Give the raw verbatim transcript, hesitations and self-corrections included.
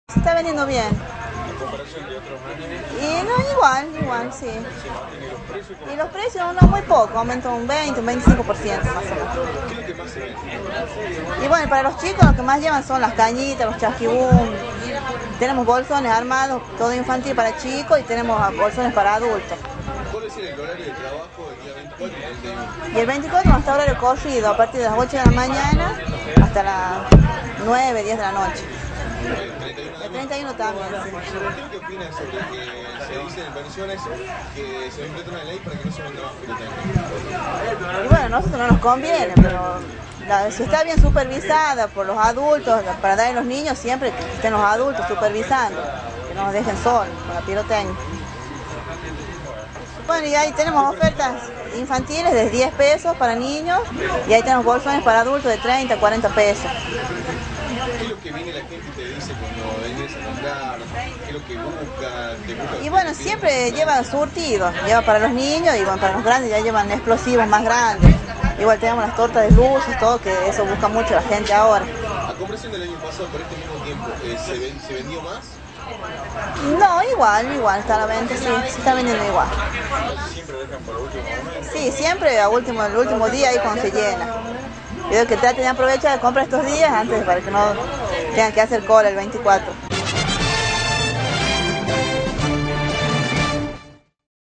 Se está vendiendo bien. En comparación de otros años. Y no, igual, igual, sí. Se mantienen los precios. Y los precios no muy poco, aumentan un veinte, un veinticinco por ciento más o menos. ¿Qué es lo que más se vende? Y bueno, para los chicos lo que más llevan son las cañitas, los chasquibún. Tenemos bolsones armados, todo infantil para chicos y tenemos bolsones para adultos. ¿Cuál es el horario de trabajo del día veinticuatro y treinta y uno? Y el veinticuatro hasta horario corrido, a partir de las ocho de la mañana hasta las nueve, diez de la noche. El treinta y uno El treinta y uno también, sí. ¿Qué opinas sobre que se dicen en versiones que se implementa una ley para que no se venda más pirotecnia? Y bueno, a nosotros no nos conviene, pero la- si está bien supervisada por los adultos, para dar a los niños siempre que estén los adultos supervisando, que no nos dejen solos con la pirotecnia. Bueno, y ahí tenemos ofertas infantiles de diez pesos para niños y ahí tenemos bolsones para adultos de treinta, cuarenta pesos. ¿Qué es lo que viene la gente y te dice cuando vienes a comprar? ¿Qué es lo que busca? ¿Te busca Y bueno, siempre lleva surtido, lleva para los niños y bueno, para los grandes ya llevan explosivos más grandes. Igual tenemos las tortas de luces, todo, que eso busca mucho la gente ahora. A comparación del año pasado, por este mismo tiempo, eh, ¿se, ven- ¿se vendió más? No, igual, igual, está a la venta, sí, se está vendiendo igual. Siempre dejan para último momento. Sí, siempre a último, el último día ahí cuando se llena. Yo que traten de aprovechar de comprar estos días antes para que no tengan que hacer cola el veinticuatro.